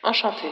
Așa fi.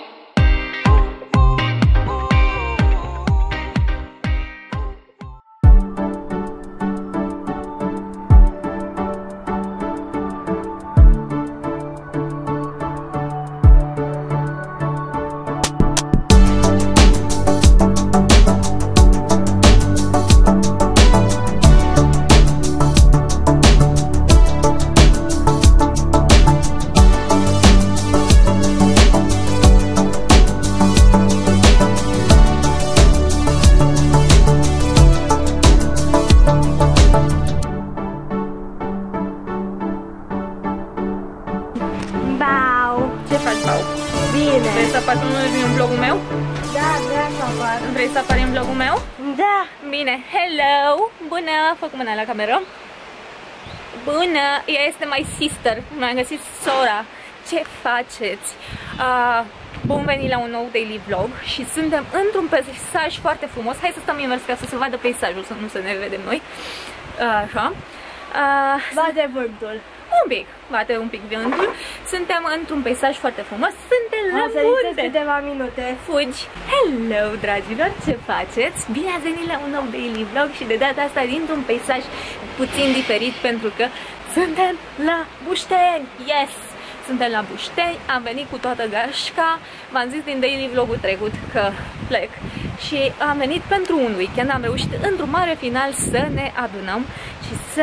Ce faci, Pau? Bine. Vrei să apari în vlogul meu? Da, vreau să apar. Vrei să apari în vlogul meu? Da. Bine, hello! Bună! Fă cu mâna la cameră. Bună! Ea este my sister. Mi-am găsit sora. Ce faceți? Bun venit la un nou daily vlog și suntem într-un peisaj foarte frumos. Hai să stăm invers ca să se vadă peisajul, să nu se ne vedem noi. Așa. Bate vântul. Bate un pic vântul. Suntem într-un peisaj foarte frumos. Suntem la munte. Câteva minute. Fugi. Hello, dragilor, ce faceți? Bine ați venit la un nou daily vlog și de data asta dintr-un peisaj puțin diferit pentru că suntem la Bușteni. Yes! Suntem la Bușteni, am venit cu toată gașca. V-am zis din daily vlogul trecut că plec și am venit pentru un weekend. Am reușit într-un mare final să ne adunăm și să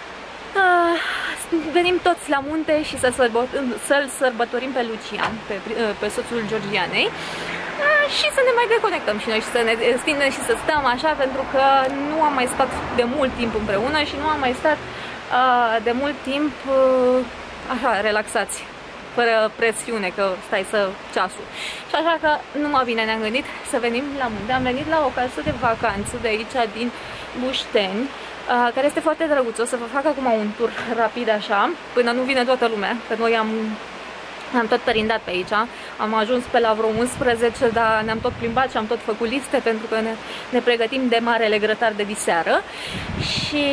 venim toți la munte și să-l sărbătorim pe Lucian, pe soțul Georgianei, și să ne mai deconectăm și noi și să ne stindem și să stăm așa, pentru că nu am mai stat de mult timp împreună și nu am mai stat de mult timp așa, relaxați, fără presiune că stai să ceasul. Și așa că numai bine ne-am gândit să venim la munte. Am venit la o casă de vacanță de aici din Bușteni, care este foarte drăguț. O să vă fac acum un tur rapid așa, până nu vine toată lumea, că noi am tot perindat pe aici. Am ajuns pe la vreo 11, dar ne-am tot plimbat și am tot făcut liste pentru că ne pregătim de marele grătar de diseară. Și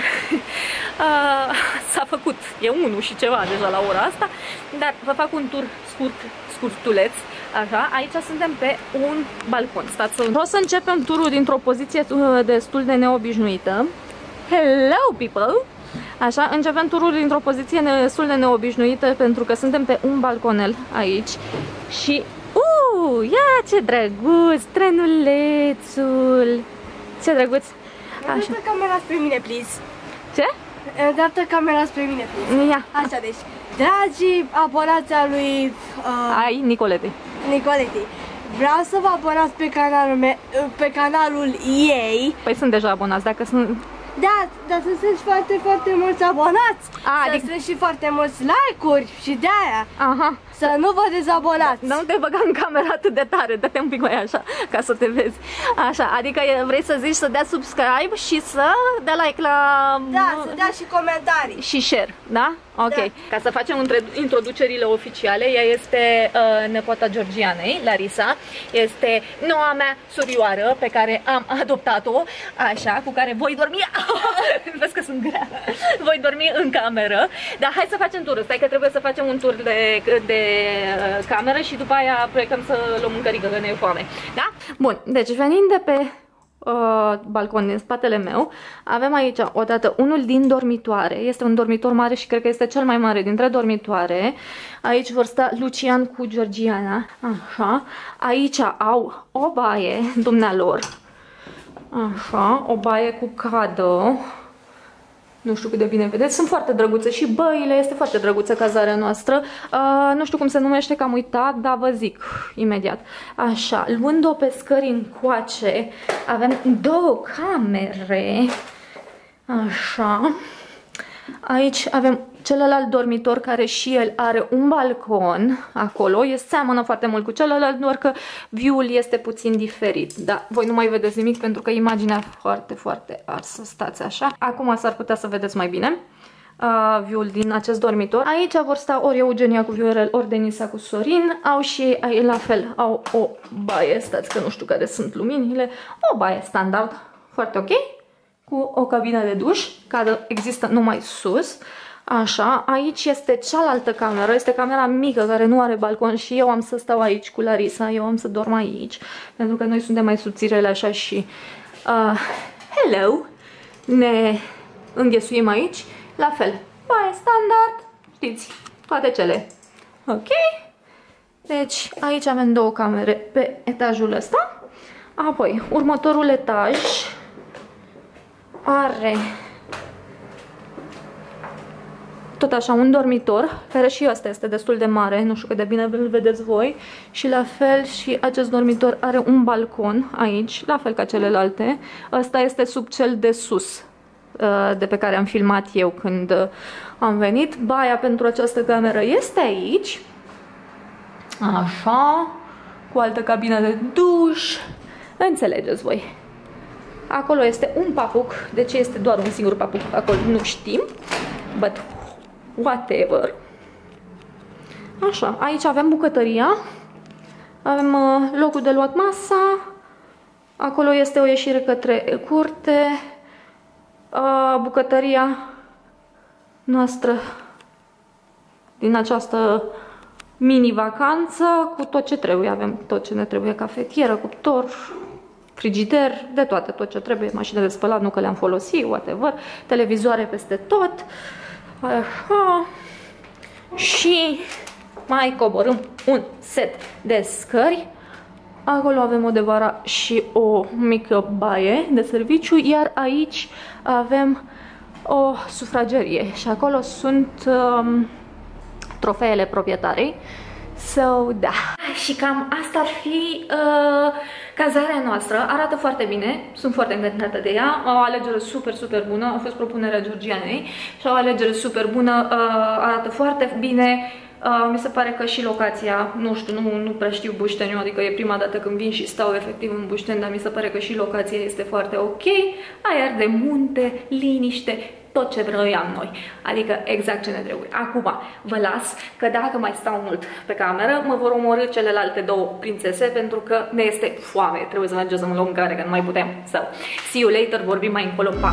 s-a făcut, e 1 și ceva deja la ora asta, dar vă fac un tur scurtuleț. Așa, aici suntem pe un balcon. O să începem turul dintr-o poziție destul de neobișnuită. Hello, people! Așa, începem turul dintr-o poziție destul de neobișnuită pentru că suntem pe un balconel aici. Și, ia ce drăguț, trenulețul! Ce drăguț! Îndreaptă camera spre mine, please. Ce? Îndreaptă camera spre mine, please. Ia. Așa, deci, dragii abonați a lui ai Nicolete. Nicoleti, vreau să vă abonați pe canalul ei. Păi sunt deja abonați, dacă sunt... Da, dar să sunt foarte, foarte mulți abonați. Adică... sunt și foarte mulți like-uri și de-aia. Aha. Să nu vă dezabonați. Nu te băga în camera atât de tare, dă-te un pic mai așa, ca să te vezi. Așa, adică vrei să zici să dea subscribe și să dea like la... Da, să dea și comentarii. Și share, da? Ok. Da. Ca să facem introducerile oficiale, ea este nepoata Georgianei, Larisa. Este noua mea surioară pe care am adoptat-o, așa, cu care voi dormi... Vezi că sunt grea. Voi dormi în cameră. Dar hai să facem turul. Stai că trebuie să facem un tur de cameră și după aia plecăm să luăm mâncărică, că ne e foame. Da? Bun, deci venind de pe balcon din spatele meu, avem aici odată unul din dormitoare. Este un dormitor mare și cred că este cel mai mare dintre dormitoare. Aici vor sta Lucian cu Georgiana. Așa. Aici au o baie, dumnealor. Așa, o baie cu cadă. Nu știu cât de bine vedeți, sunt foarte drăguțe și băile, este foarte drăguță cazarea noastră. Nu știu cum se numește, că am uitat, dar vă zic imediat. Așa, luând-o pe scări încoace, avem 2 camere. Așa. Aici avem celălalt dormitor care și el are un balcon acolo. Seamănă foarte mult cu celălalt, doar că view-ul este puțin diferit. Da, voi nu mai vedeți nimic pentru că imaginea foarte, foarte arsă. Stați așa. Acum s-ar putea să vedeți mai bine view-ul din acest dormitor. Aici vor sta ori Eugenia cu Viorel, ori Denisa cu Sorin. Au și ei, la fel, au o baie, stați că nu știu care sunt luminile. O baie standard, foarte ok, cu o cabină de duș, care există numai sus. Așa, aici este cealaltă cameră, este camera mică care nu are balcon și eu am să stau aici cu Larisa, eu am să dorm aici, pentru că noi suntem mai subțirele așa și hello, ne înghesuim aici, la fel, baie standard, știți, toate cele, ok? Deci aici avem două camere pe etajul ăsta, apoi următorul etaj are tot așa un dormitor, care și ăsta este destul de mare, nu știu cât de bine îl vedeți voi, și la fel și acest dormitor are un balcon aici, la fel ca celelalte. Ăsta este sub cel de sus, de pe care am filmat eu când am venit. Baia pentru această cameră este aici, așa, cu altă cabină de duș, înțelegeți voi. Acolo este un papuc, de ce este doar un singur papuc acolo nu știm, but whatever. Așa, aici avem bucătăria, avem locul de luat masa, acolo este o ieșire către curte, bucătăria noastră din această mini-vacanță cu tot ce trebuie. Avem tot ce ne trebuie, cafetieră, cuptor, frigider, de toate, tot ce trebuie, mașină de spălat, nu că le-am folosit, whatever, televizoare peste tot. Așa. Și mai coborâm un set de scări. Acolo avem o de vara și o mică baie de serviciu, iar aici avem o sufragerie și acolo sunt trofeele proprietarei. So, da. Și cam asta ar fi cazarea noastră. Arată foarte bine, sunt foarte încântată de ea. O alegere super, super bună. A fost propunerea Georgianei și o alegere super bună. Arată foarte bine. Mi se pare că și locația, nu știu, nu prea știu Bușteniu, adică e prima dată când vin și stau efectiv în Bușteni, dar mi se pare că și locația este foarte ok. Aer de munte, liniște, tot ce vroiam noi, adică exact ce ne trebuie. Acum vă las că dacă mai stau mult pe cameră, mă vor omorî celelalte două prințese pentru că ne este foame, trebuie să mergem să luăm mâncare, că nu mai putem. So, see you later, vorbim mai încolo, pa!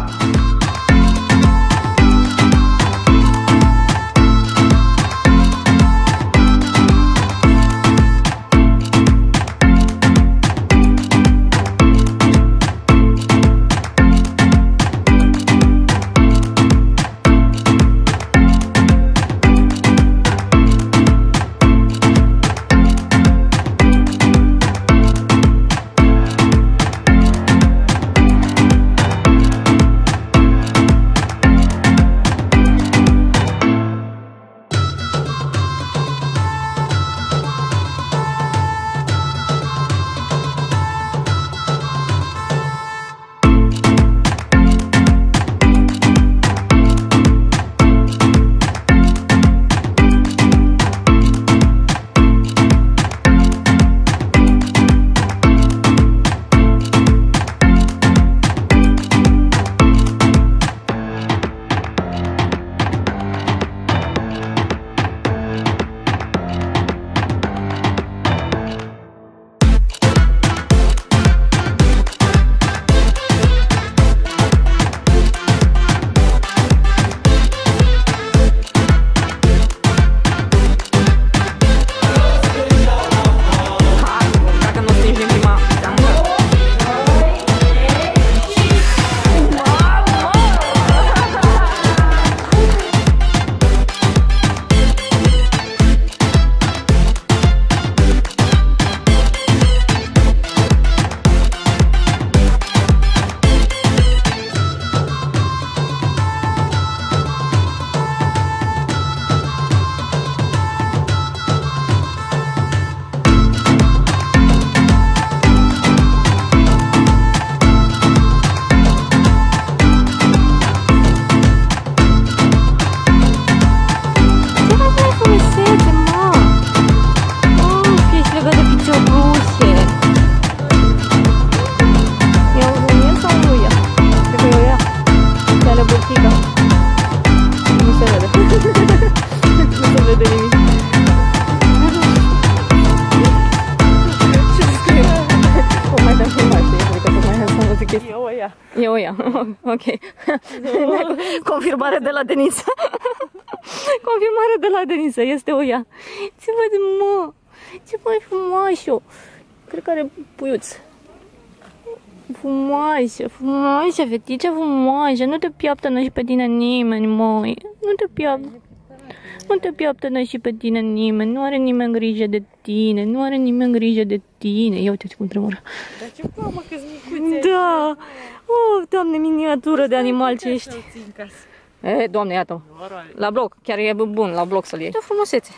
chestia. E o ea. Ok. Confirmare de la Denisa. Confirmare de la Denisa, este o ea. Ce văd, mă? Ce mai frumoasă. Cred că are puiuț. Frumoasă, frumoasă, fetiță frumoasă. Nu te piaptănă și pe tine nimeni, măi. Nu te piaptă. Nu te piaptănă și pe tine nimeni. Nu are nimeni grijă de tine. Nu are nimeni grijă de tine. Ia uite cum tremură. Dar ce plamă că-s micuțe. Da. Oh, Doamne, miniatură de animal ce ești. Doamne, iată. La bloc. Chiar e bun la bloc să-l iei. Ce frumusețe.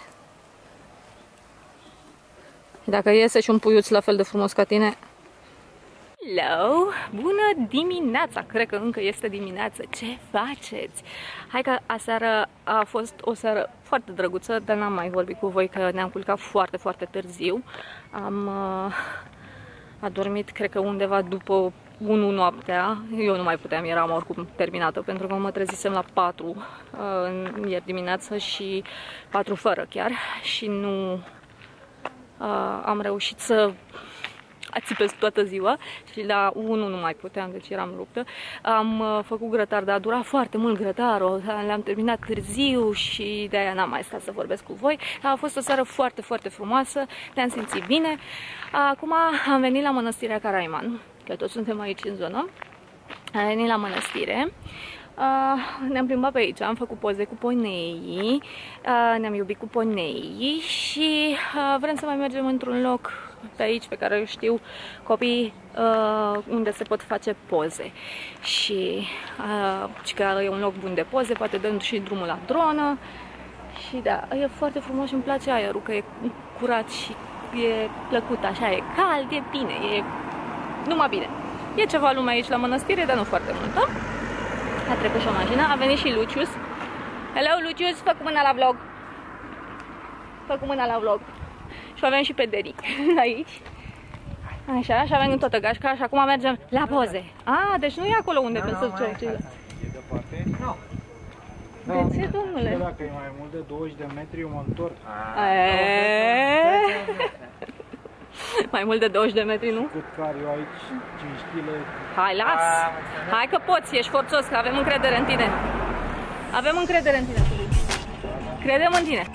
Dacă iese și un puiuț la fel de frumos ca tine. Hello! Bună dimineața! Cred că încă este dimineață. Ce faceți? Hai că aseară a fost o seară foarte drăguță, dar n-am mai vorbit cu voi că ne-am culcat foarte, foarte târziu. Am adormit, cred că undeva după 1 noaptea. Eu nu mai puteam, eram oricum terminată, pentru că mă trezisem la 4 ieri dimineață și 4 fără chiar și nu am reușit să țipesc toată ziua și la 1 nu mai puteam, deci eram ruptă. Am făcut grătar, dar a durat foarte mult grătarul, le-am terminat târziu și de-aia n-am mai stat să vorbesc cu voi. A fost o seară foarte, foarte frumoasă, ne-am simțit bine. Acum am venit la Mănăstirea Caraiman, că toți suntem aici în zonă. Am venit la mănăstire. Ne-am plimbat pe aici, am făcut poze cu poneii, ne-am iubit cu poneii și vrem să mai mergem într-un loc pe aici pe care eu știu copiii unde se pot face poze și că e un loc bun de poze, poate dăm și drumul la dronă și da, e foarte frumos și îmi place aerul, că e curat și e plăcut așa, e cald, e bine, e numai bine. E ceva lume aici la mănăstire, dar nu foarte multă. A trecut și o mașină, a venit și Lucius. Hello, Lucius, fă cu mâna la vlog. Fă cu mâna la vlog. Și avem și pe Deric aici. Așa, și avem în toată gașca și acum mergem la poze. Deci nu e acolo unde pensăm ce. E departe? Nu. De ce, domnule? Dacă e mai mult de 20 de metri, eu mă întorc. Mai mult de 20 de metri, nu? Cât car eu aici, 5 kg. Hai, las! Hai că poți, ești forțos, că avem încredere în tine. Avem încredere în tine, Filip. Credem în tine.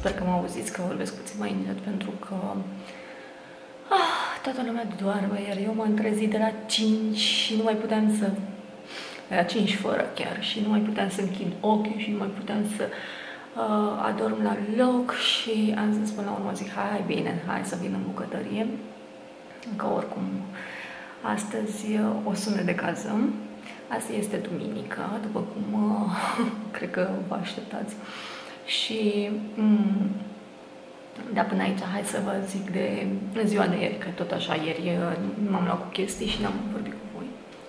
Sper că mă auziți că vorbesc puțin mai încet pentru că toată lumea doarme, iar eu m-am trezit de la 5 și nu mai puteam să... De la 5 fără chiar și nu mai puteam să închid ochii și nu mai puteam să adorm la loc și am zis până la urmă, zic, hai bine, hai să vin în bucătărie, că oricum astăzi o să ne decazăm. Asta este duminică, după cum cred că vă așteptați. Și da, până aici, hai să vă zic de ziua de ieri, că tot așa ieri m-am luat cu chestii și n-am vorbit cu voi.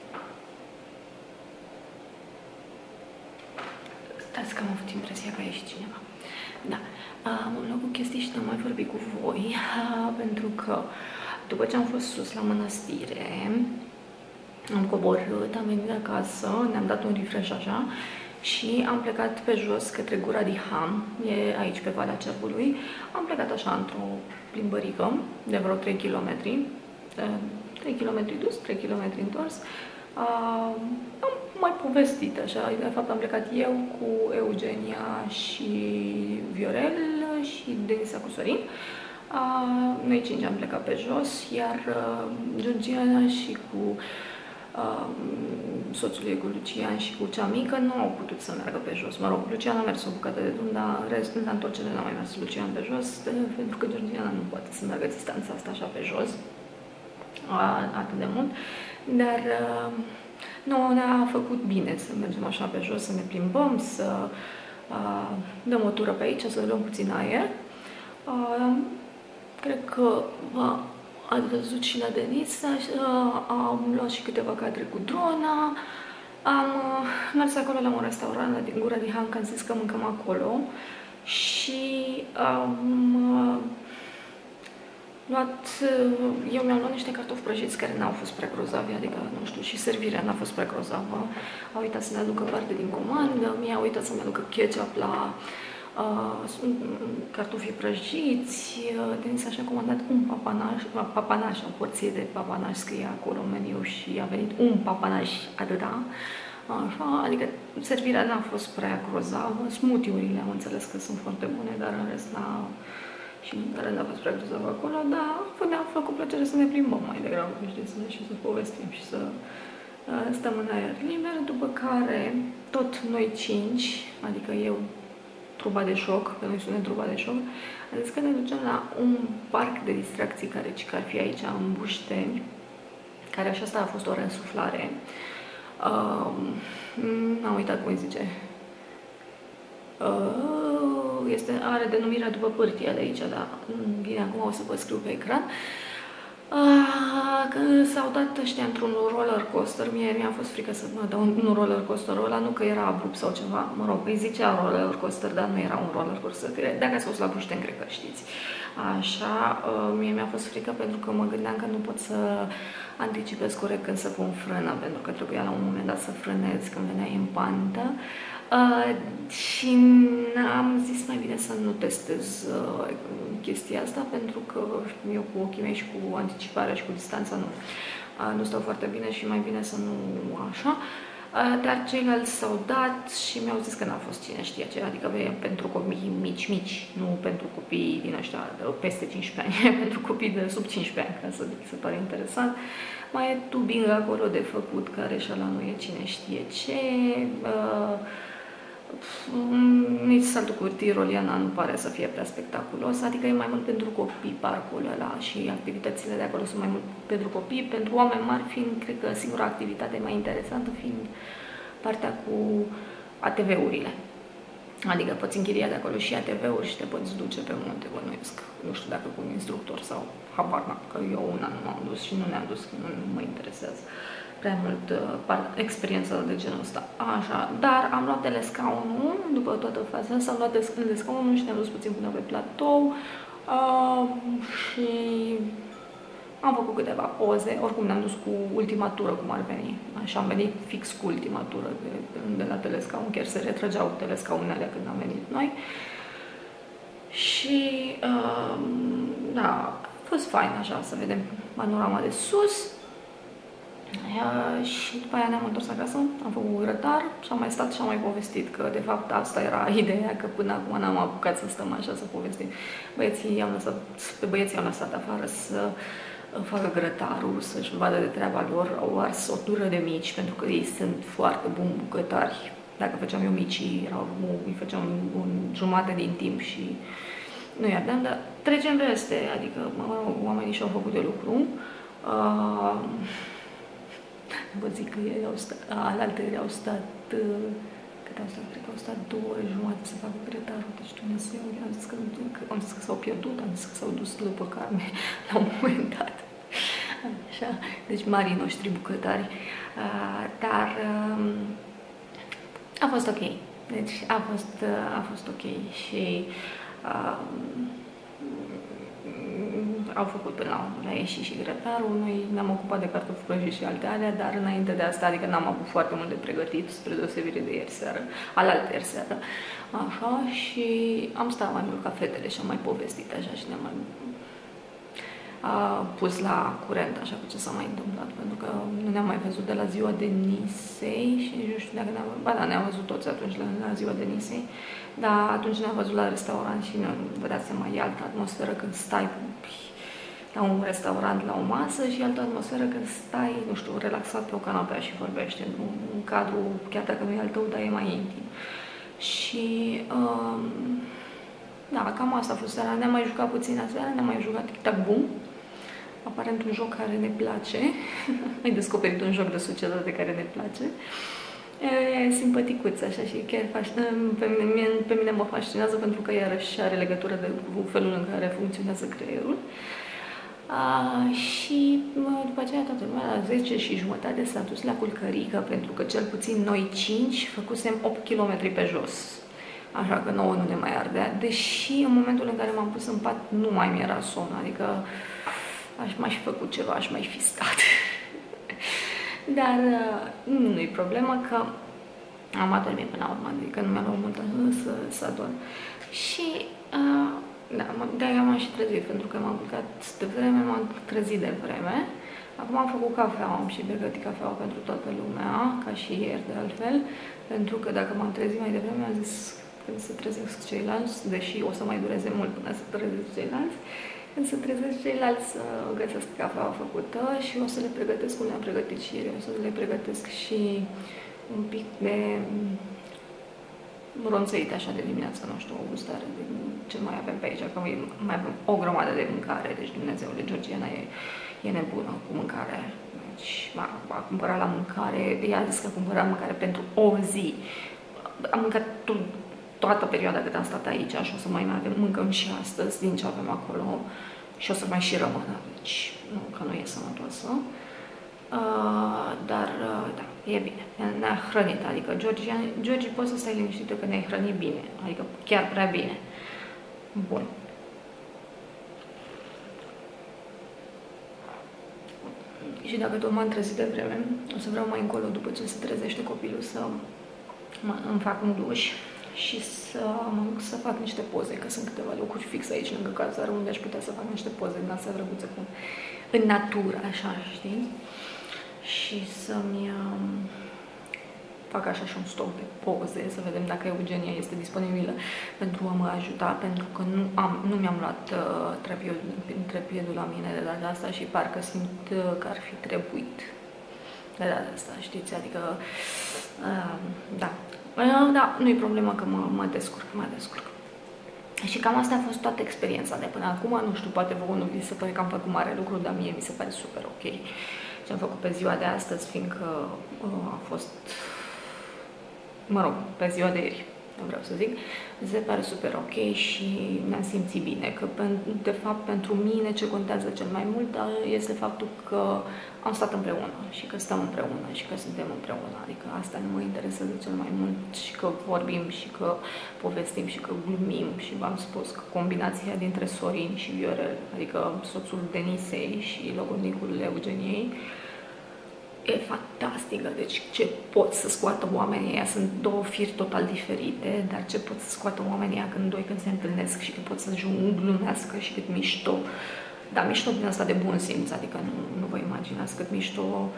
Stați că am avut impresia că a ieșit cineva. Da, m-am luat cu chestii și n-am mai vorbit cu voi, pentru că după ce am fost sus la mănăstire, am coborât, am venit acasă, ne-am dat un refresh așa și am plecat pe jos către Gura de Ham, e aici pe Valea Cerbului. Am plecat așa într-o plimbărică de vreo 3 km, 3 km dus, 3 km întors. Am mai povestit așa, de fapt am plecat eu cu Eugenia și Viorel și Denisa cu Sorin. Noi 5 am plecat pe jos, iar Georgiana și cu soțul ei, cu Lucian și cu cea mică, nu au putut să meargă pe jos. Mă rog, Lucian a mers o bucată de drum, dar restul la întorcere n-a mai mers Lucian pe jos, pentru că Georgiana nu poate să meargă distanța asta așa pe jos atât de mult. Dar nouă ne-a făcut bine să mergem așa pe jos, să ne plimbăm, să dăm o tură pe aici, să luăm puțin aer. Cred că ați văzut și la Denisa, am luat și câteva cadre cu drona, am mers acolo la un restaurant din Gura de Han, că am zis că mâncăm acolo și eu mi-am luat niște cartofi prăjiți care n-au fost prea grozavi, adică, nu știu, și servirea n-a fost prea grozavă. A uitat să ne aducă parte din comandă, mi-a uitat să-mi aducă ketchup la cartofii prăjiți. Denisa și-a comandat un papanaș, o porție de papanaș scria acolo în meniu și a venit un papanaș atâta. Așa, adică servirea n-a fost prea grozavă. Smoothie-urile am înțeles că sunt foarte bune, dar în rest și care n-a fost prea grozavă acolo, dar ne-a făcut plăcere să ne plimbăm mai degrabă, știți, și să povestim și să stăm în aer liber, după care tot noi 5, adică eu, trupa de șoc, că noi suntem trupa de șoc, am zis că ne ducem la un parc de distracții care ar fi aici, în Bușteni, care așa asta a fost o reînsuflare. N-am uitat cum îi zice. Are denumirea după pârtia de aici, dar bine, acum o să vă scriu pe ecran. Că s-au dat ăștia într-un roller coaster, mi-a fost frică să mă dau un roller coaster ăla, nu că era abrupt sau ceva, mă rog, îi zicea roller coaster, dar nu era un roller coaster, dacă ați fost la Bușteni, cred că știți. Așa, mie mi-a fost frică pentru că mă gândeam că nu pot să anticipez corect când să pun frână, pentru că trebuia la un moment dat să frânez când veneai în pantă. Și am zis mai bine să nu testez chestia asta, pentru că eu cu ochii mei și cu anticiparea și cu distanța nu stau foarte bine și mai bine să nu așa. Dar ceilalți s-au dat și mi-au zis că n-a fost cine știe ce, adică pentru copii mici, nu pentru copii din ăștia de peste 15 ani, pentru copii de sub 15 ani, ca să zic, se pare interesant. Mai e tubing acolo de făcut, care și ăla nu e cine știe ce. Nici saltul cu tiroliana nu pare să fie prea spectaculos, adică e mai mult pentru copii parcul ăla și activitățile de acolo sunt mai mult pentru copii, pentru oameni mari fiind, cred că singura activitate mai interesantă fiind partea cu ATV-urile. Adică poți închiria de acolo și ATV-uri și te poți duce pe munte, bănuiesc. Nu știu dacă cu un instructor sau habar n-am, că eu una nu m-am dus și nu ne-am dus, că nu mă interesează prea mult experiența de genul ăsta. Așa, dar am luat telescaunul, după toată faza asta, am luat telescaunul și ne-am dus puțin până pe platou și am făcut câteva poze, oricum ne-am dus cu ultima tură, cum ar veni. Așa, am venit fix cu ultima tură de la telescaun, chiar se retrăgeau telescaunele când am venit noi. Și, da, a fost fain așa să vedem panorama de sus. Și după aia ne-am întors acasă, am făcut grătar și am mai stat și am mai povestit că de fapt asta era ideea, că până acum n-am apucat să stăm așa să povestim. Pe băieții am lăsat afară să facă grătarul, să-și vadă de treaba lor, au ars o tură de mici pentru că ei sunt foarte buni bucătari. Dacă făceam eu micii, îi făceam un jumate din timp și nu i-ardeam, dar trecem peste, adică oamenii și-au făcut de lucru. Vă zic că ei au stat, alaltări au stat, cât au stat? Cred că au stat 2 ore jumate să facă grătarul, deci Dumnezeu, am zis că s-au pierdut, am zis că s-au dus după carne la un moment dat. Așa, deci marii noștri bucătari, dar a fost ok, deci a fost ok și au făcut până la urmă, a ieșit și grătarul, noi ne-am ocupat de cartofi prăjiți și alte alea, dar înainte de asta, adică n-am avut foarte mult de pregătit, spre deosebire de ieri seară, alaltăieri seară, așa, și am stat mai mult ca fetele și am mai povestit așa și ne-am mai pus la curent așa cu ce s-a mai întâmplat, pentru că nu ne-am mai văzut de la ziua de Nisei și nu știu dacă ne-am văzut toți atunci la ziua de Nisei, dar atunci ne-am văzut la restaurant și vă dați seama, e altă atmosferă când stai la un restaurant, la o masă și altă atmosferă când stai, nu știu, relaxat pe o canapea și vorbești în cadru, chiar dacă nu e al tău, dar e mai intim. Și da, cam asta a fost seara. Ne-am mai jucat puțin aseară, ne-am mai jucat Tic Tac Boom. Aparent un joc care ne place. Ai descoperit un joc de societate care ne place. E simpaticuț așa și chiar pe mine mă fascinează pentru că iarăși are legătură cu felul în care funcționează creierul. Și după aceea toată lumea la 10:30 s-a dus la culcărică, pentru că cel puțin noi 5 făcusem 8 km pe jos. Așa că nouă nu ne mai ardea, deși în momentul în care m-am pus în pat nu mai mi-era somn, adică m-aș fi făcut ceva, aș mai fi stat. Dar nu-i problema că am adormit până la urmă, adică nu mi-a luat mult să adorm. Și da, de-aia m-am și trezit, pentru că m-am culcat de vreme, m-am trezit de vreme. Acum am făcut cafea, am și pregătit cafeaua pentru toată lumea, ca și ieri de altfel, pentru că dacă m-am trezit mai devreme, am zis când se trezesc ceilalți, deși o să mai dureze mult până să trezesc ceilalți, când se trezesc ceilalți să găsesc cafeaua făcută și o să le pregătesc cum le-am pregătit și ieri, o să le pregătesc și un pic de ronțăit așa de dimineață, nu știu, o gustare de ce mai avem pe aici, că mai avem o grămadă de mâncare, deci Dumnezeule, Georgiana e nebună cu mâncare. Deci a cumpărat la mâncare, ea a zis că a cumpărat mâncare pentru o zi. Am mâncat toată perioada cât am stat aici și o să mai avem, mâncăm și astăzi din ce avem acolo și o să mai și rămână, deci nu, că nu e sănătoasă. Dar da, e bine, ne-a hrănit, adică Georgie, poți să stai liniștită că ne-ai hrănit bine, adică chiar prea bine. Bun. Și dacă tot m-am trezit de vreme, o să vreau mai încolo, după ce se trezește copilul, să îmi fac un duș și să mă duc să fac niște poze, că sunt câteva locuri fix aici lângă cazară unde aș putea să fac niște poze din astea drăguțe în natură, așa, știi? Și să-mi fac așa și un stoc de poze, să vedem dacă Eugenia este disponibilă pentru a mă ajuta, pentru că nu mi-am luat trepiedul la mine de data asta și parcă simt că ar fi trebuit de data asta, știți? Adică, da. Da, nu-i problema că mă descurc. Și cam asta a fost toată experiența de până acum. Nu știu, poate vouă nu vi se pare că am făcut mare lucru, dar mie mi se pare super ok ce am făcut pe ziua de astăzi, fiindcă a fost, mă rog, pe ziua de ieri, vreau să zic, mi se pare super ok și ne-am simțit bine, că de fapt pentru mine ce contează cel mai mult este faptul că am stat împreună și că stăm împreună și că suntem împreună, adică asta nu mă interesează cel mai mult și că vorbim și că povestim și că glumim și v-am spus că combinația dintre Sorin și Viorel, adică soțul Denisei și logodnicul Eugeniei, e fantastică, deci ce pot să scoată oamenii ăia, sunt două firi total diferite, dar ce pot să scoată oamenii ăia când se întâlnesc și că pot să glumească și cât mișto, dar mișto din asta de bun simț, adică nu vă imaginați cât mișto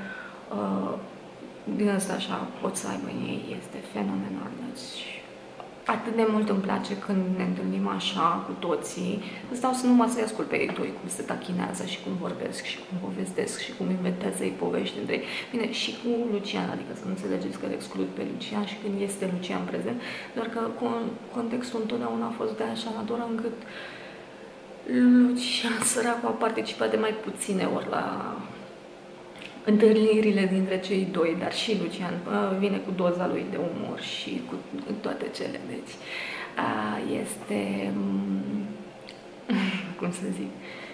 din ăsta așa pot să aibă în ei, este fenomenal. Deci, atât de mult îmi place când ne întâlnim așa cu toții. Îți dau să numai să-i ascult pe ei doi, cum se tachinează și cum vorbesc și cum povestesc și cum inventează ei povești între ei. Bine, și cu Lucian, adică să nu înțelegeți că îl exclud pe Lucian și când este Lucian prezent, doar că contextul întotdeauna a fost de așa natură încât Lucian, săracul, a participat de mai puține ori la întâlnirile dintre cei doi, dar și Lucian vine cu doza lui de umor și cu toate cele. Deci este, cum să zic,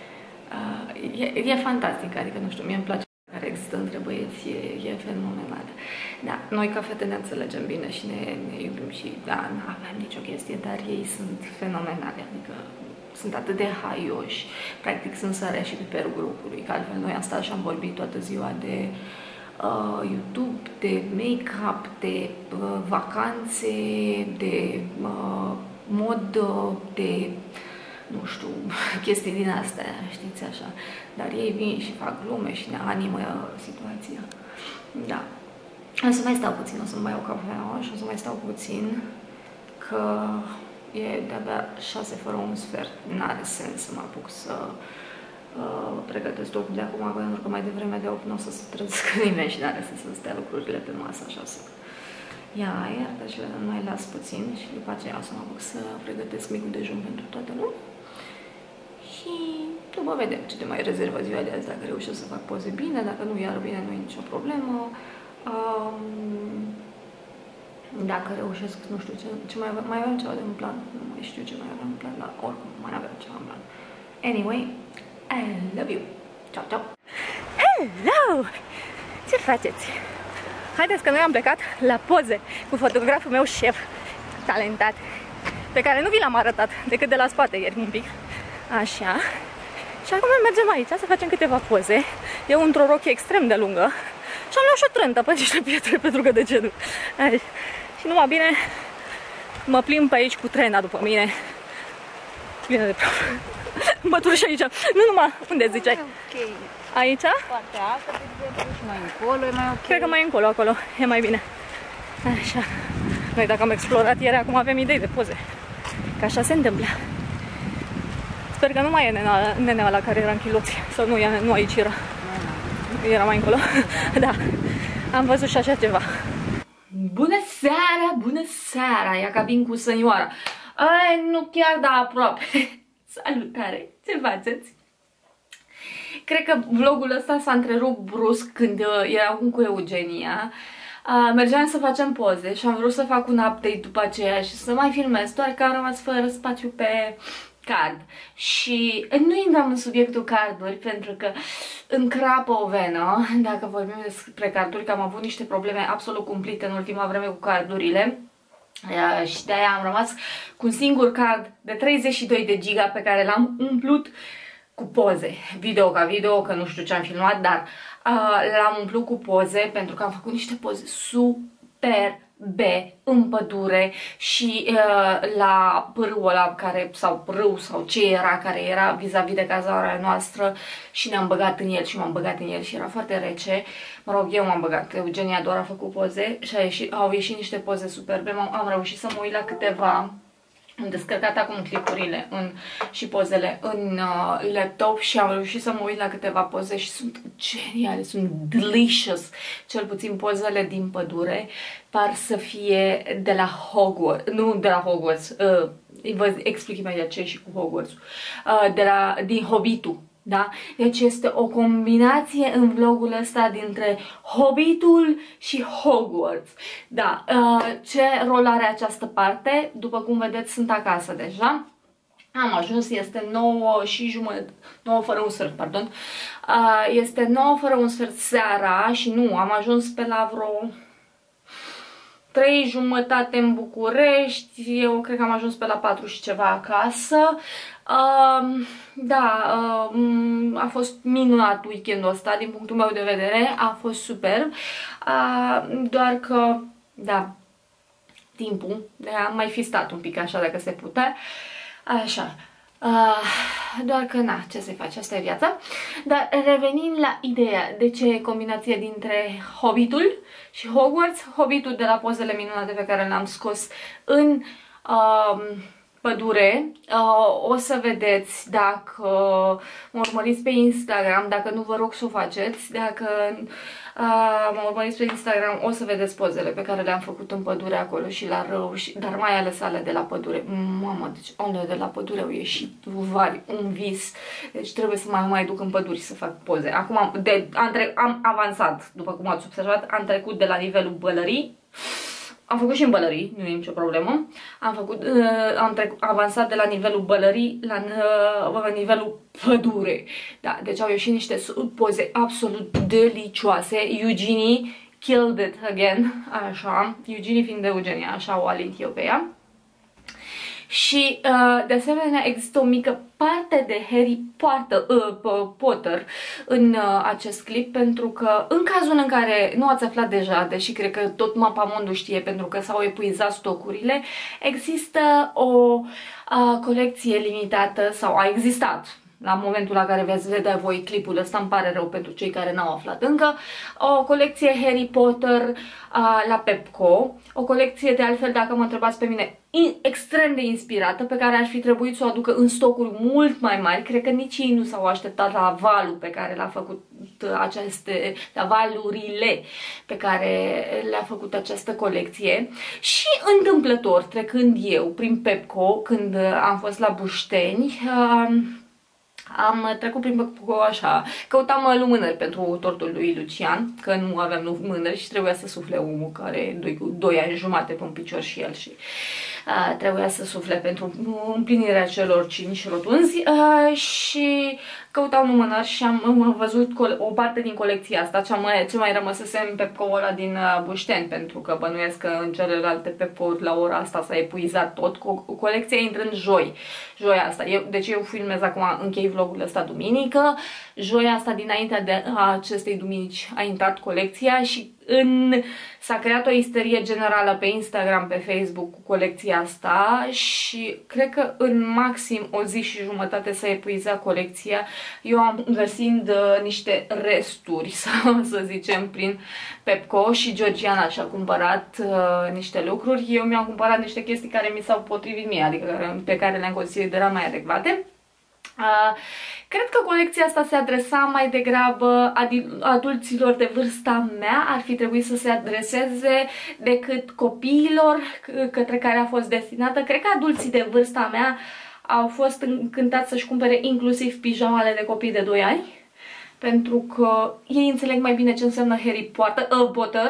e fantastic, adică nu știu, mie îmi place care există între băieți, e fenomenal. Da, noi ca fete ne înțelegem bine și ne iubim și da, nu avem nicio chestie, dar ei sunt fenomenali, adică sunt atât de haioși, practic sunt sarea și piperul grupului, că altfel noi am stat și am vorbit toată ziua de YouTube, de make-up, de vacanțe, de modă, de, nu știu, chestii din astea, știți așa. Dar ei vin și fac glume și ne animă situația. Da. O să mai stau puțin, o să mai iau cafea și o să mai stau puțin, că e de-abia 6 fără un sfert. N-are sens să mă apuc să pregătesc totul de acum, pentru că mai devreme de 8 nu o să se trezească nimeni și n-are sens să stea lucrurile pe masă, așa să ia aer, deci le mai las puțin și după aceea o să mă apuc să pregătesc micul dejun pentru toată lumea. Și după vedem ce te mai rezervă ziua de azi, dacă reușesc să fac poze bine, dacă nu, iar bine, nu e nicio problemă. Dacă reușesc, nu știu ce mai avem ceva de un plan, nu mai știu ce mai avem în plan, dar oricum mai avem ceva în plan. Anyway, I love you. Ciao, ciao. Hello! Ce faceți? Haideți că noi am plecat la poze cu fotograful meu șef, talentat, pe care nu vi l-am arătat decât de la spate ieri un pic. Așa. Și acum mergem aici să facem câteva poze. Eu într-o rochie extrem de lungă și am luat și o trentă pe niște pietre pentru că de ce nu. Și numai bine mă plimb pe aici cu trena după mine. Plină de praf. Mă turși aici. Nu numai. Unde ziceai? Ok. Aici? Partea asta, de exemplu, și mai încolo, e mai ok. Cred că mai încolo, acolo. E mai bine. Așa. Noi dacă am explorat ieri, acum avem idei de poze. Că așa se întâmplă. Sper că nu mai e nenea ăla care era în chiloți. Sau nu aici era. Era mai încolo. Da. Am văzut și așa ceva. Bună seara, bună seara. Ia ca vin cu sănioara. Nu chiar, dar aproape. Salutare. Ce faceți? Cred că vlogul ăsta s-a întrerupt brusc când eram cu Eugenia. Mergeam să facem poze și am vrut să fac un update după aceea și să mai filmez, doar că am rămas fără spațiu pe card. Și nu intram în subiectul carduri pentru că îmi crapă o venă dacă vorbim despre carduri, că am avut niște probleme absolut cumplite în ultima vreme cu cardurile. Și de-aia am rămas cu un singur card de 32 de giga pe care l-am umplut cu poze, video ca video, că nu știu ce am filmat, dar l-am umplut cu poze pentru că am făcut niște poze superbe în pădure și la pârâul ăla care, sau pârâu sau ce era, care era vis-a-vis de cazarea noastră și ne-am băgat în el și m-am băgat în el și era foarte rece. Mă rog, eu m-am băgat, Eugenia doar a făcut poze și au ieșit niște poze superbe. Am reușit să mă uit la câteva. Am descărcat acum clipurile și pozele în laptop și am reușit să mă uit la câteva poze și sunt geniale, sunt delicious. Cel puțin pozele din pădure par să fie de la Hogwarts, nu de la Hogwarts, vă explic imediat ce și cu Hogwarts, din Hobbitul. Da? Deci este o combinație în vlogul ăsta dintre Hobbitul și Hogwarts. Da, ce rol are această parte? După cum vedeți, sunt acasă deja. Am ajuns, este 9 și jumătate, 9 fără un sfert, pardon. Este 9 fără un sfert seara și nu, am ajuns pe la vreo 3 jumătate în București, eu cred că am ajuns pe la 4 și ceva acasă. Da, a fost minunat weekendul ăsta, din punctul meu de vedere, a fost superb, doar că, da, timpul, am mai fi stat un pic așa dacă se putea, așa. Doar că, na, ce să-i faci, asta e viața. Dar revenind la ideea de ce e combinația dintre Hobbitul și Hogwarts, Hobbitul de la pozele minunate pe care le-am scos în pădure, o să vedeți dacă mă urmăriți pe Instagram, dacă nu vă rog să o faceți, dacă mă urmăriți pe Instagram, o să vedeți pozele pe care le-am făcut în pădure acolo și la râu, dar mai ales ale de la pădure. Mamă, deci ale de la pădure au ieșit un vis, deci trebuie să mai duc în păduri să fac poze. Acum am avansat, după cum ați observat, am trecut de la nivelul bălării. Am făcut și în bălării, nu e nicio problemă. Am avansat de la nivelul bălării la nivelul pădure. Da, deci au ieșit niște poze absolut delicioase. Eugenie killed it again, așa. Eugenie fiind de Eugenia, așa o alint eu pe ea. Și de asemenea există o mică parte de Harry Potter în acest clip, pentru că în cazul în care nu ați aflat deja, deși cred că tot Mapamondul știe pentru că s-au epuizat stocurile, există o colecție limitată, sau a existat la momentul la care veți vedea voi clipul ăsta, îmi pare rău pentru cei care n-au aflat încă, o colecție Harry Potter la Pepco, o colecție de altfel, dacă mă întrebați pe mine, extrem de inspirată, pe care ar fi trebuit să o aducă în stocuri mult mai mari. Cred că nici ei nu s-au așteptat la valul pe care l-a făcut la valurile pe care le-a făcut această colecție. Și întâmplător, trecând eu prin Pepco, când am fost la Bușteni, am trecut prin Pepco așa, căutam lumânări pentru tortul lui Lucian, că nu aveam lumânări și trebuia să sufle omul care 2 ani jumate pe un picior și el și trebuia să sufle pentru împlinirea celor 5 rotunzi și căutam lumânări și am văzut o parte din colecția asta, ce mai rămăsese în Pepco-ul ăla din Bușteni, pentru că bănuiesc că în celelalte Pepco-uri la ora asta s-a epuizat tot. Colecția intrând joia asta. Deci eu filmez acum, închei vlogul ăsta duminică, joia asta dinaintea de acestei duminici a intrat colecția și s-a creat o isterie generală pe Instagram, pe Facebook cu colecția asta și cred că în maxim o zi și jumătate s-a epuizat colecția. Eu am găsind niște resturi, să zicem, prin Pepco și Georgiana și-a cumpărat niște lucruri. Eu mi-am cumpărat niște chestii care mi s-au potrivit mie, adică pe care le-am considerat mai adecvate. Cred că colecția asta se adresa mai degrabă adulților de vârsta mea, ar fi trebuit să se adreseze decât copiilor către care a fost destinată. Cred că adulții de vârsta mea au fost încântați să-și cumpere inclusiv pijamale de copii de 2 ani, pentru că ei înțeleg mai bine ce înseamnă Harry Potter,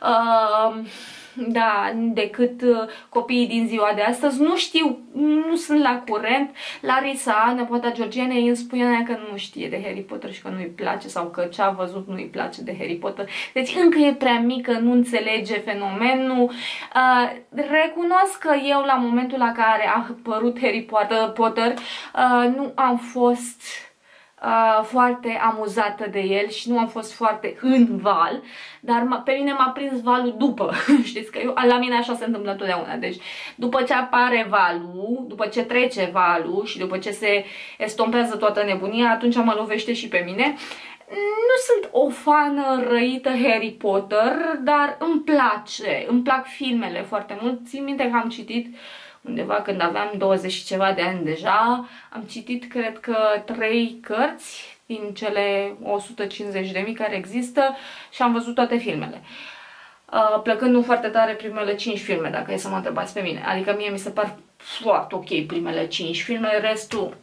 da, decât copiii din ziua de astăzi. Nu știu, nu sunt la curent. Larisa, nepoata Georgianei, îmi spunea că nu știe de Harry Potter și că nu-i place sau că ce a văzut nu-i place de Harry Potter. Deci încă e prea mică, nu înțelege fenomenul. Recunosc că eu, la momentul la care a apărut Harry Potter, nu am fost foarte amuzată de el și nu am fost foarte în val, dar pe mine m-a prins valul după. Știți că la mine așa se întâmplă întotdeauna. Deci după ce apare valul, după ce trece valul și după ce se estompează toată nebunia, atunci mă lovește și pe mine. Nu sunt o fană răită Harry Potter, dar îmi place, îmi plac filmele foarte mult. Țin minte că am citit undeva când aveam 20 și ceva de ani deja, am citit cred că 3 cărți din cele 150.000 care există și am văzut toate filmele. Plăcându-mi foarte tare primele 5 filme, dacă e să mă întrebați pe mine. Adică mie mi se par foarte ok primele 5 filme, restul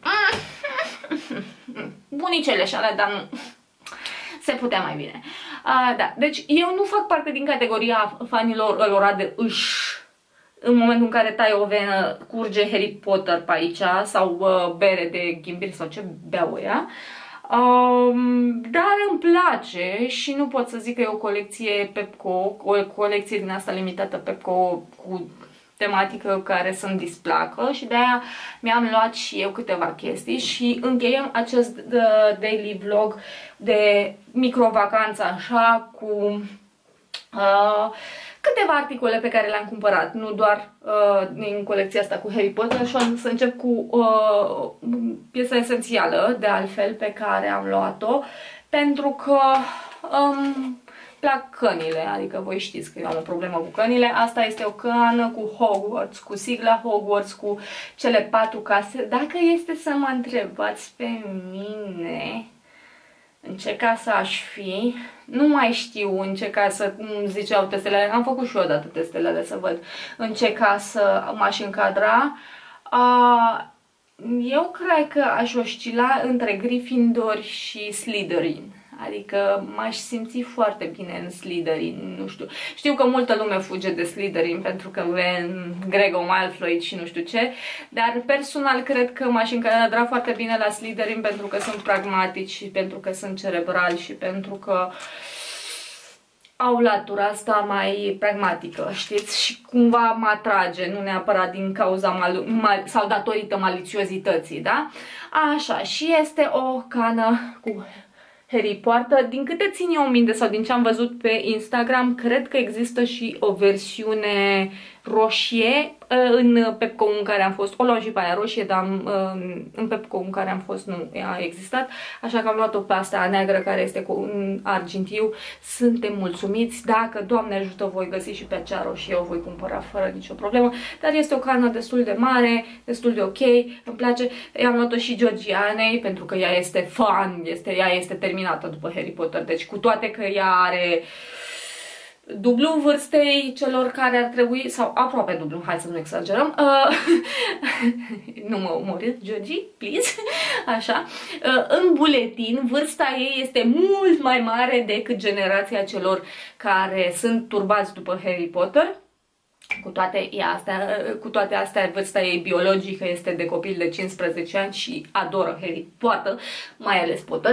bunicele și alea, dar nu, se putea mai bine. Da, deci eu nu fac parte din categoria fanilor ălora de în momentul în care tai o venă, curge Harry Potter pe aici sau bere de ghimbir sau ce beau ea. Dar îmi place și nu pot să zic că e o colecție Pepco, o colecție din asta limitată Pepco cu tematică care să-mi displacă și de-aia mi-am luat și eu câteva chestii și încheiem acest daily vlog de microvacanță așa cu câteva articole pe care le-am cumpărat, nu doar din colecția asta cu Harry Potter, și o să încep cu piesa esențială, de altfel, pe care am luat-o, pentru că plac cănile, adică voi știți că eu am o problemă cu cănile. Asta este o cană cu Hogwarts, cu sigla Hogwarts, cu cele 4 case. Dacă este să mă întrebați pe mine în ce casă aș fi, nu mai știu în ce casă, cum ziceau testele, am făcut și eu odată testele să văd în ce casă m-aș încadra. Eu cred că aș oscila între Gryffindor și Slytherin. Adică m-aș simți foarte bine în Slytherin, nu știu. Știu că multă lume fuge de Slytherin pentru că ven Draco Malfoy și nu știu ce, dar personal cred că m-aș încadra foarte bine la Slytherin pentru că sunt pragmatici și pentru că sunt cerebrali și pentru că au latura asta mai pragmatică, știți? Și cumva mă atrage, nu neapărat din cauza sau datorită malițiozității, da? Așa, și este o cană cu Harry Potter. Din câte țin eu minte sau din ce am văzut pe Instagram, cred că există și o versiune roșie în Pepco în care am fost. O luam și pe aia roșie, dar în Pepco în care am fost nu a existat. Așa că am luat-o pe asta neagră care este cu un argintiu. Suntem mulțumiți. Dacă, Doamne ajută, voi găsi și pe acea roșie, o voi cumpăra fără nicio problemă. Dar este o cană destul de mare, destul de ok, îmi place. I-am luat-o și Georgianei pentru că ea este fan, ea este terminată după Harry Potter. Deci cu toate că ea are dublu vârstei celor care ar trebui, sau aproape dublu, hai să nu exagerăm, nu mă omorâți, Georgie, please, așa, în buletin vârsta ei este mult mai mare decât generația celor care sunt turbați după Harry Potter. Cu toate astea, vârsta ei biologică este de copil de 15 ani și adoră Harry Potter, mai ales Potter.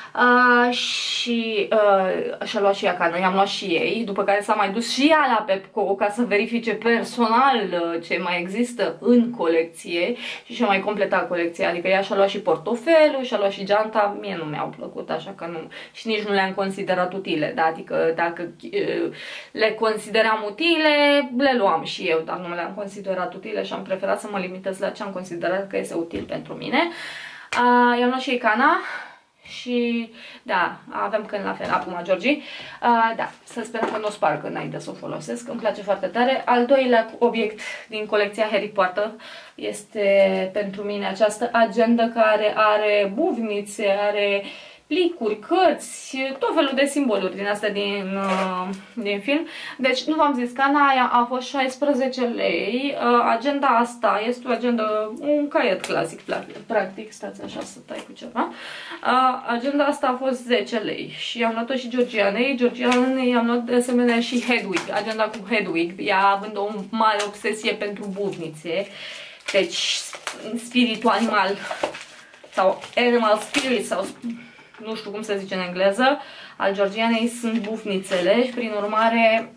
Și-a luat și ea cană, i-am luat și ei, după care s-a mai dus și ea la Pepco ca să verifice personal ce mai există în colecție și și-a mai completat colecția, adică ea și-a luat și portofelul, și-a luat și geanta, mie nu mi-au plăcut, așa că nu, și nici nu le-am considerat utile, da? Adică dacă le consideram utile, le luam și eu, dar nu le-am considerat utile și am preferat să mă limitez la ce am considerat că este util pentru mine. I-am luat și ei cana. Și da, avem când la fel, acum Georgie. Da, să sperăm că nu o sparg înainte să o folosesc, îmi place foarte tare. Al doilea obiect din colecția Harry Potter este pentru mine această agendă care are buvnițe, are plicuri, cărți, tot felul de simboluri din astea din film. Deci, nu v-am zis, cana aia a fost 16 lei. Agenda asta este o agendă, un caiet clasic, practic, stați așa să tai cu ceva. Agenda asta a fost 10 lei și am luat-o și Georgianei am luat de asemenea și Hedwig, agenda cu Hedwig, ea având o mare obsesie pentru buvnițe, deci spiritul animal sau animal spirit sau nu știu cum se zice în engleză, al Georgianei sunt bufnițele și prin urmare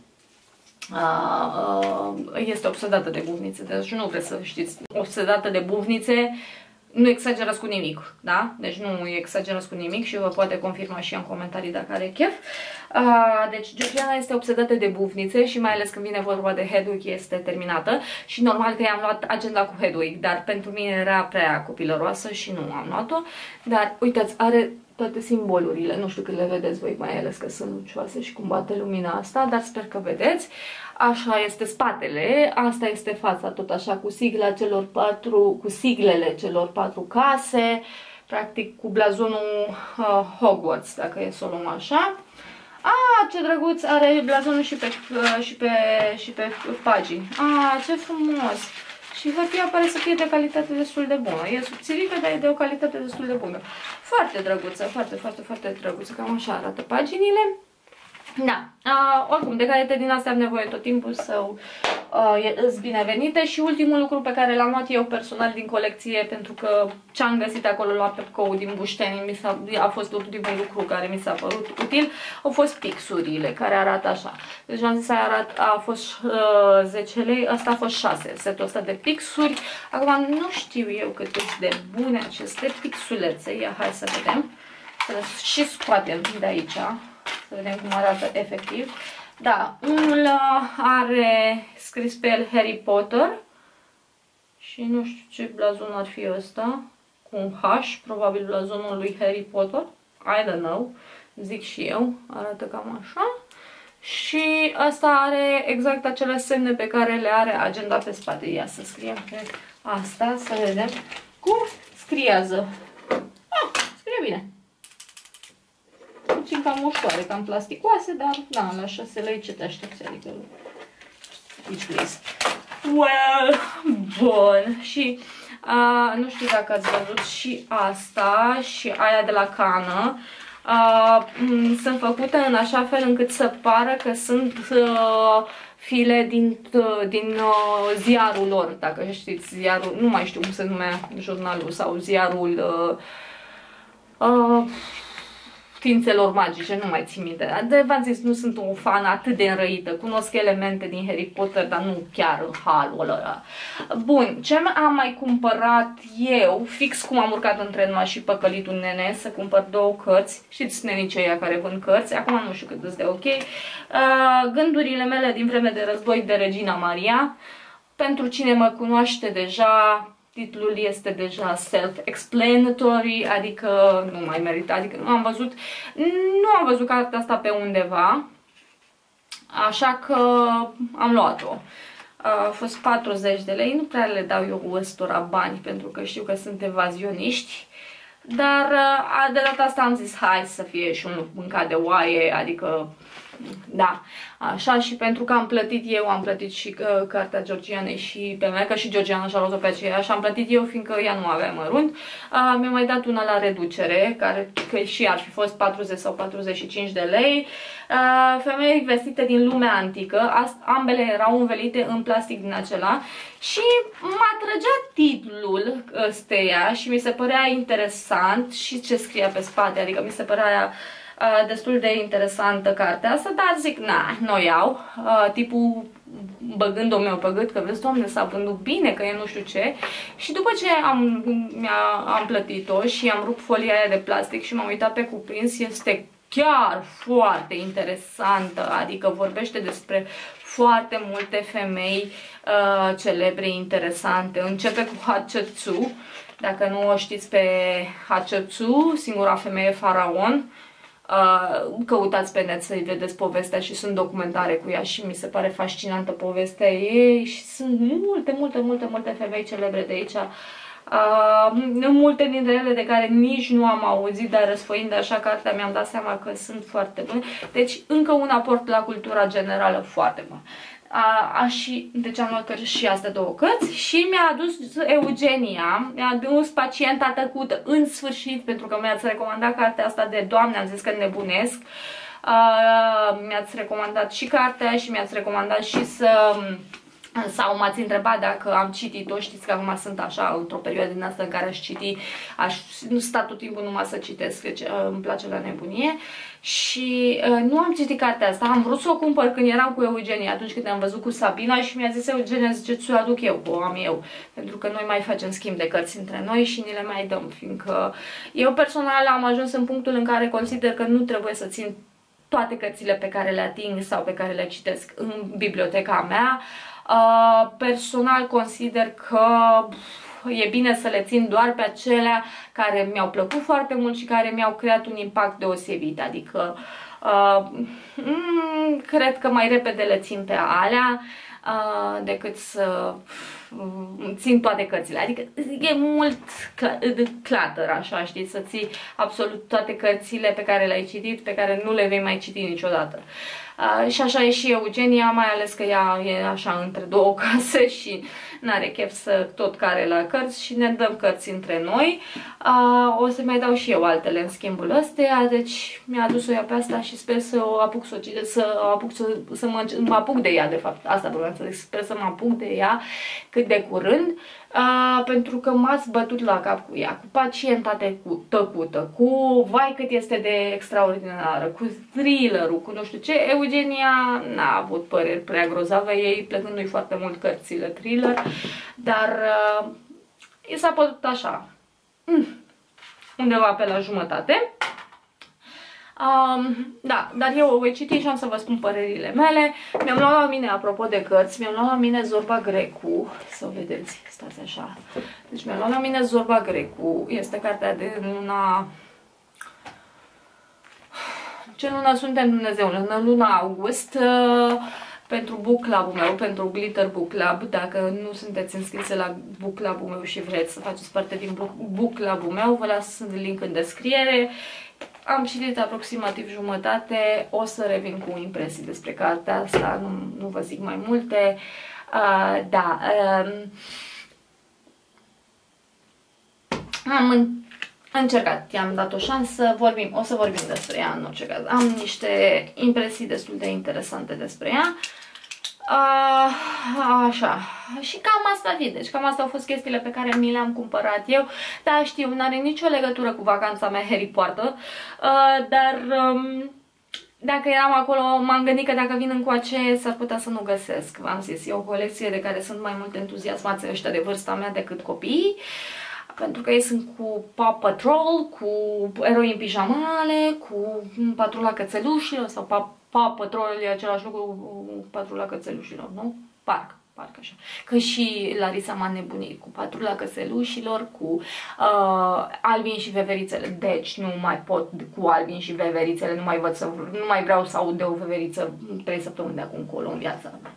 este obsedată de bufnițe. Deci nu vreți să știți, obsedată de bufnițe, nu exagerați cu nimic, da? Deci nu exagerați cu nimic și vă poate confirma și în comentarii dacă are chef. Deci Georgiana este obsedată de bufnițe și mai ales când vine vorba de Hedwig este terminată și normal că i-am luat agenda cu Hedwig, dar pentru mine era prea copilăroasă și nu am luat-o. Dar uitați, are toate simbolurile, nu știu cât le vedeți voi, mai ales că sunt lucioase și cum bate lumina asta, dar sper că vedeți. Așa este spatele, asta este fața, tot așa cu sigla celor cu siglele celor 4 case, practic cu blazonul Hogwarts, dacă e să o luăm așa. Ce drăguț, are blazonul și pe pagini. Ce frumos! Și hârtia pare să fie de calitate destul de bună. E subțirită, dar e de o calitate destul de bună. Foarte drăguță, foarte drăguță. Cam așa arată paginile. Da, oricum, de calitate din astea am nevoie tot timpul să îți binevenite. Și ultimul lucru pe care l-am luat eu personal din colecție, pentru că ce am găsit acolo la Pepco din Bușteni a fost ultimul lucru care mi s-a părut util, au fost pixurile care arată așa. Deci am zis a fost 10 lei, asta a fost 6, setul ăsta de pixuri. Acum nu știu eu cât de bune aceste pixulețe, ia hai să vedem, să le și scoatem de aici. Să vedem cum arată efectiv. Da, unul are scris pe el Harry Potter și nu știu ce blazon ar fi ăsta, cu un H, probabil blazonul lui Harry Potter, I don't know, zic și eu, arată cam așa. Și asta are exact acele semne pe care le are agenda pe spate. Ia să scriem pe asta, să vedem cum scriază. Scrie bine. Puțin cam ușoare, cam plasticoase, dar da, la 6 lei ce te aștepți, adică aici please. Well, bun. Și nu știu dacă ați văzut și asta și aia de la cană. Sunt făcute în așa fel încât să pară că sunt file din ziarul lor, dacă știți ziarul, nu mai știu cum se numea jurnalul sau ziarul ființelor magice, nu mai țin minte. De v-am zis, nu sunt o fan atât de înrăită. Cunosc elemente din Harry Potter, dar nu chiar în halul ăla. Bun, ce am mai cumpărat eu, fix cum am urcat în tren, m-a și păcălit un nene să cumpăr 2 cărți. Știți nenicii ăia care vând cărți, acum nu știu cât îți de ok. Gândurile mele din vreme de război de Regina Maria. Pentru cine mă cunoaște deja, titlul este deja self-explanatory, adică nu mai merită, adică nu am văzut cartea asta pe undeva, așa că am luat-o. A fost 40 de lei, nu prea le dau eu ăstora bani pentru că știu că sunt evazioniști, dar de data asta am zis hai să fie și un mâncat de oaie, adică da, așa, și pentru că am plătit eu, am plătit și cartea Georgianei și pe mea, că și Georgiana și-a luat-o pe aceea și am plătit eu fiindcă ea nu avea mărunt. Mi-a mai dat una la reducere, care că și ar fi fost 40 sau 45 de lei. Femei vestite din lumea antică, ambele erau învelite în plastic din acela și m-a trăgea titlul ăsteia și mi se părea interesant și ce scria pe spate, adică mi se părea destul de interesantă cartea asta, dar zic, na, nu iau, tipul băgând-o meu pe gât, că vezi, Doamne, s-a vândut bine, că e nu știu ce, și după ce am plătit-o și am rupt folia aia de plastic și m-am uitat pe cuprins, este chiar foarte interesantă, adică vorbește despre foarte multe femei celebre, interesante. Începe cu Hatshepsut, dacă nu o știți pe Hatshepsut, singura femeie faraon. Căutați pe net să-i vedeți povestea și sunt documentare cu ea și mi se pare fascinantă povestea ei și sunt multe femei celebre de aici. Multe dintre ele de care nici nu am auzit, dar răsfoind așa cartea mi-am dat seama că sunt foarte bune. Deci încă un aport la cultura generală foarte bun. Deci am luat și astea 2 cărți și mi-a adus Eugenia, mi-a adus Pacienta tăcută, în sfârșit, pentru că mi-ați recomandat cartea asta de Doamne, am zis că nebunesc. Mi-ați recomandat și cartea și mi-ați recomandat și sau m-ați întrebat dacă am citit-o, știți că acum sunt așa într-o perioadă din asta în care aș citi, aș sta tot timpul numai să citesc, deci îmi place la nebunie și nu am citit cartea asta, am vrut să o cumpăr când eram cu Eugenia, atunci când am văzut cu Sabina și mi-a zis Eugenia, zice, ți-o aduc eu, o am eu, pentru că noi mai facem schimb de cărți între noi și ni le mai dăm, fiindcă eu personal am ajuns în punctul în care consider că nu trebuie să țin toate cărțile pe care le ating sau pe care le citesc în biblioteca mea. Personal consider că e bine să le țin doar pe acelea care mi-au plăcut foarte mult și care mi-au creat un impact deosebit, adică cred că mai repede le țin pe alea decât să țin toate cărțile, adică e mult clutter, așa, știți, să ții absolut toate cărțile pe care le-ai citit, pe care nu le vei mai citi niciodată. Și așa e și Eugenia, mai ales că ea e așa între 2 case și n-are chef să tot care la cărți și ne dăm cărți între noi. O să mai dau și eu altele în schimbul ăsteia, deci mi-a adus-o ea pe asta și sper să o apuc să mă apuc de ea, de fapt, asta vreau să zic, sper să mă apuc de ea cât de curând. Pentru că m-ați bătut la cap cu ea, cu Pacienta tăcută, cu vai cât este de extraordinară, cu thriller-ul, cu nu știu ce. Eugenia n-a avut păreri prea grozave, ei plăcându-i foarte mult cărțile thriller, dar i s-a părut așa, undeva pe la jumătate. Da, dar eu o voi citi și am să vă spun părerile mele. Mi-am luat la mine, apropo de cărți, mi-am luat la mine Zorba Grecu. Să o vedeți, stați așa. Deci mi-am luat la mine Zorba Grecu. Este cartea de luna... Ce lună suntem, Dumnezeu? În luna august. Pentru book club-ul meu, pentru Glitter Book Club. Dacă nu sunteți înscrise la book club-ul meu și vreți să faceți parte din book club-ul meu, vă las link în descriere. Am citit aproximativ jumătate, o să revin cu impresii despre cartea asta, nu vă zic mai multe. Da, am încercat, i-am dat o șansă, o să vorbim despre ea în orice caz. Am niște impresii destul de interesante despre ea. Așa, și cam asta vine, deci cam asta au fost chestiile pe care mi le-am cumpărat eu. Da, știu, n-are nicio legătură cu vacanța mea Harry Potter, dar dacă eram acolo, m-am gândit că dacă vin încoace s-ar putea să nu găsesc. V-am zis, e o colecție de care sunt mai mult entuziasmați ăștia de vârsta mea decât copiii, pentru că ei sunt cu Paw Patrol, cu Eroi în pijamale, cu Patrula Cățelușilor sau Paw Patrol e același lucru cu Patrula Cățelușilor, nu? Parcă așa. Că și Larisa m-a nebunit cu Patrula Cățelușilor, cu Alvin și Veverițele. Deci nu mai pot cu Alvin și Veverițele, nu mai vreau să aud de o veveriță 3 săptămâni de acum încolo în viața mea.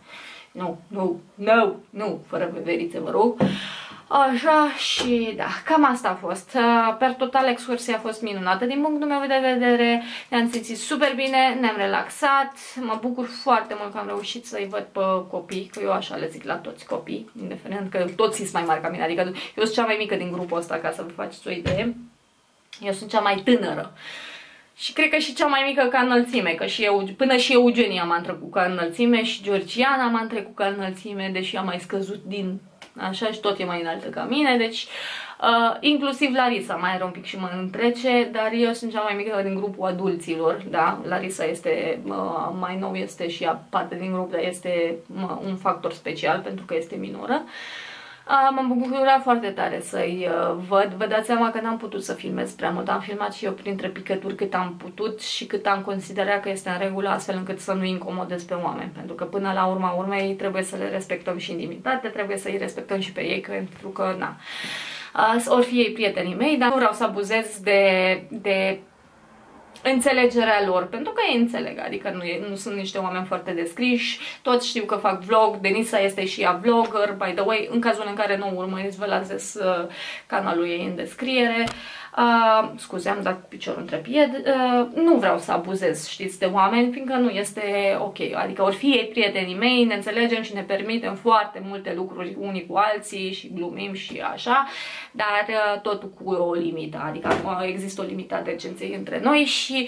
Nu, fără veverițe, vă rog. Așa, și da, cam asta a fost. Per total, excursia a fost minunată din punctul meu de vedere. Ne-am simțit super bine, ne-am relaxat. Mă bucur foarte mult că am reușit să-i văd pe copii, că eu așa le zic la toți copii, indiferent că toți sunt mai mari ca mine. Adică eu sunt cea mai mică din grupul ăsta, ca să vă faceți o idee. Eu sunt cea mai tânără. Și cred că și cea mai mică ca înălțime, că și eu, până și Eugenia m-a întrecut ca înălțime și Georgiana m-a întrecut ca înălțime, deși a mai scăzut din... Așa, și tot e mai înaltă ca mine, deci inclusiv Larisa mai are un pic și mă întrece, dar eu sunt cea mai mică din grupul adulților, da, Larisa este mai nou, este și ea parte din grup, dar este un factor special pentru că este minoră. M-am bucurat foarte tare să-i văd. Vă dați seama că n-am putut să filmez prea mult. Am filmat și eu printre picături cât am putut și cât am considerat că este în regulă, astfel încât să nu incomodez pe oameni. Pentru că până la urma urmei trebuie să le respectăm și intimitate, trebuie să îi respectăm și pe ei, pentru că, na, ori fi ei prietenii mei, dar nu vreau să abuzez de înțelegerea lor, pentru că ei înțeleg, adică nu sunt niște oameni foarte descriși, toți știu că fac vlog, Denisa este și ea vlogger, by the way, în cazul în care nu o urmăriți, vă las canalul ei în descriere. Scuze, am dat piciorul între pied. Nu vreau să abuzez, știți, de oameni, fiindcă nu este ok, adică ori fi ei prietenii mei, ne înțelegem și ne permitem foarte multe lucruri unii cu alții și glumim și așa, dar totul cu o limită, adică există o limită a decenței între noi și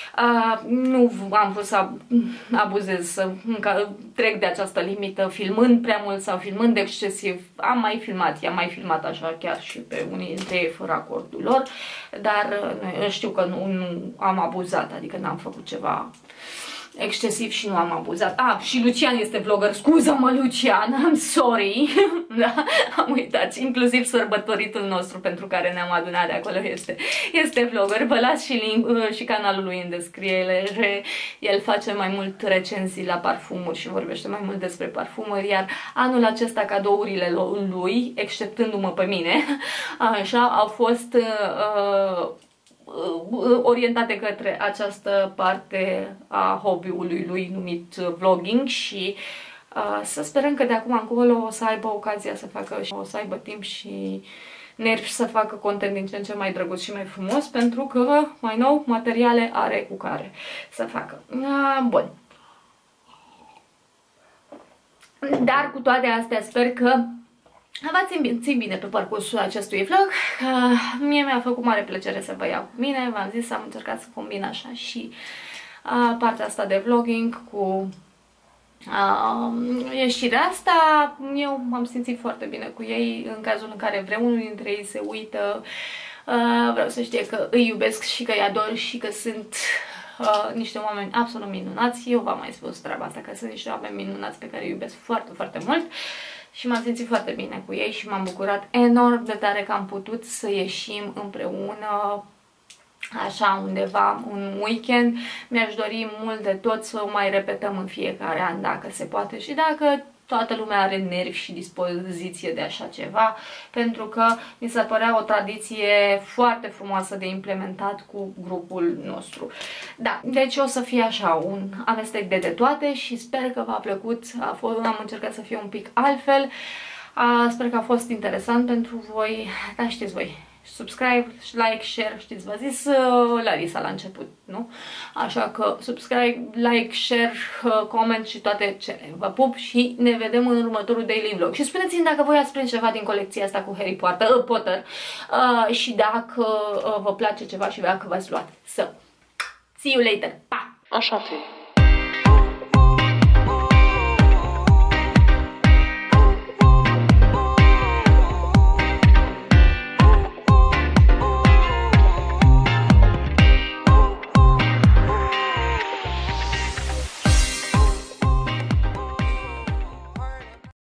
nu am vrut să abuzez, să trec de această limită filmând prea mult sau filmând excesiv. Am mai filmat, i-am mai filmat așa chiar și pe unii dintre ei fără acordul lor, dar știu că nu am abuzat, adică n-am făcut ceva excesiv și nu am abuzat. Și Lucian este vlogger, scuză-mă Lucian, I'm sorry. Da, am uitat, inclusiv sărbătoritul nostru pentru care ne-am adunat de acolo este vlogger. Vă las și link și canalul lui în descriere. El face mai mult recenzii la parfumuri și vorbește mai mult despre parfumuri, iar anul acesta cadourile lui, exceptându-mă pe mine, așa, au fost orientate către această parte a hobby-ului lui numit vlogging și să sperăm că de acum încolo o să aibă ocazia să facă, o să aibă timp și nervi să facă content din ce în ce mai drăguț și mai frumos, pentru că, mai nou, materiale are cu care să facă. Bun. Dar cu toate astea sper că v-ați simțit bine pe parcursul acestui vlog. Mie mi-a făcut mare plăcere să vă iau cu mine. V-am zis, am încercat să combin așa și partea asta de vlogging cu ieșirea asta. Eu m-am simțit foarte bine cu ei. În cazul în care vreunul dintre ei se uită, vreau să știe că îi iubesc și că îi ador și că sunt niște oameni absolut minunați. Eu v-am mai spus treaba asta, că sunt niște oameni minunați pe care îi iubesc foarte, foarte mult. Și m-am simțit foarte bine cu ei și m-am bucurat enorm de tare că am putut să ieșim împreună așa undeva un weekend. Mi-aș dori mult de tot să o mai repetăm în fiecare an dacă se poate și dacă toată lumea are nervi și dispoziție de așa ceva, pentru că mi s-ar părea o tradiție foarte frumoasă de implementat cu grupul nostru. Da, deci o să fie așa un amestec de toate și sper că v-a plăcut. Am încercat să fie un pic altfel. Sper că a fost interesant pentru voi, dar știți voi, subscribe, like, share, știți, v-a zis Larisa la început, nu? Așa că subscribe, like, share, comment și toate cele. Vă pup și ne vedem în următorul daily vlog. Și spuneți-mi dacă voi ați prins ceva din colecția asta cu Harry Potter și dacă vă place ceva și dacă v-ați luat. See you later. Pa! Enchanté.